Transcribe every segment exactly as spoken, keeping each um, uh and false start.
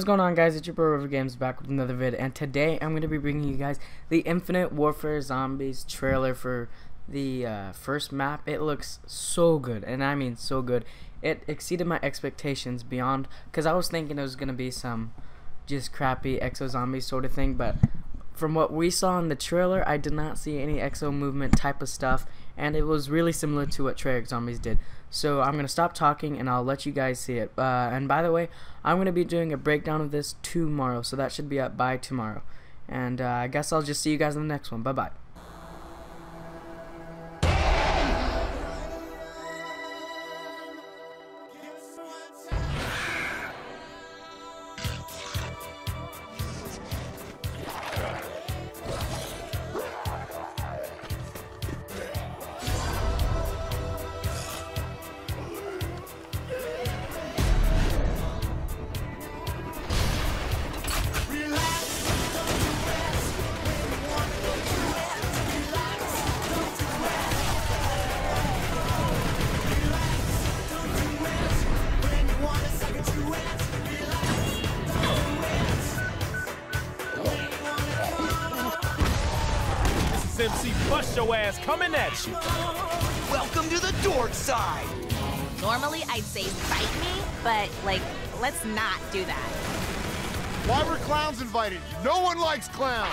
going on, guys? It's your bro River Games back with another vid, and today I'm going to be bringing you guys the Infinite Warfare Zombies trailer for the uh, first map. It looks so good, and I mean so good. It exceeded my expectations beyond, because I was thinking it was going to be some just crappy Exo Zombie sort of thing, but from what we saw in the trailer, I did not see any Exo movement type of stuff, and it was really similar to what Treyarch Zombies did. So I'm going to stop talking and I'll let you guys see it. Uh, and by the way, I'm going to be doing a breakdown of this tomorrow, so that should be up by tomorrow. And uh, I guess I'll just see you guys in the next one. Bye-bye. M C Bust Your Ass coming at you. Welcome to the dork side. Normally I'd say fight me, but like, let's not do that. Why were clowns invited? No one likes clowns.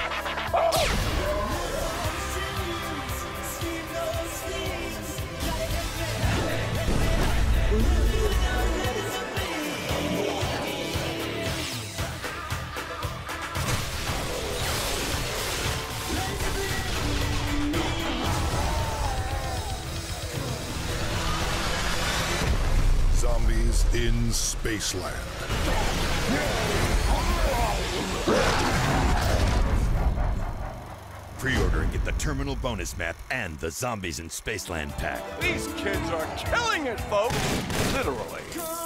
Zombies in Spaceland. Pre-order and get the Terminal bonus map and the Zombies in Spaceland pack. These kids are killing it, folks. Literally.